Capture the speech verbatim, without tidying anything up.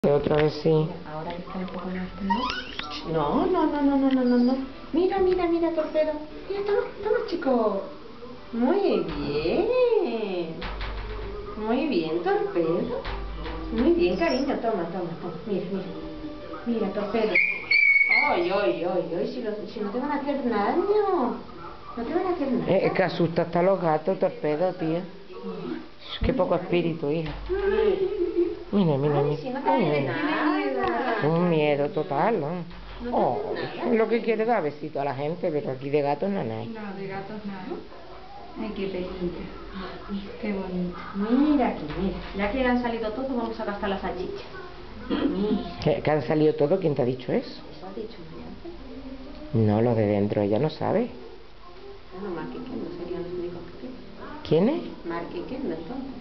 Otra vez sí. Ahora que está un poco más, ¿no? No, no, no, no, no, no, no. Mira, mira, mira, Torpedo. Mira, toma, toma, chico. Muy bien. Muy bien, Torpedo. Muy bien, cariño. Toma, toma, toma. Mira, mira. Mira, Torpedo. Ay, ay, ay, ay. Si, lo, si no te van a hacer daño. No te van a hacer nada. Es que asusta hasta a los gatos, Torpedo, tío. Qué poco espíritu, hija. Mira, mira, Ay, mira. si no te hace nada. Un miedo total, ¿no? No te Oh, hace nada. lo que quiere dar besito a la gente, pero aquí de gatos no hay. No, de gatos nada. Ay, qué pequeñita. Qué bonito. Mira aquí, mira. Ya que han salido todos, vamos a gastar las salchichas. Mira. ¿Que, que han salido todo? ¿Quién te ha dicho eso? ¿Eso has dicho, María? No, lo de dentro, ella no sabe. Bueno, Mark y Kendall serían los únicos que tienen. ¿Quién es? Mark y Kendall, entonces.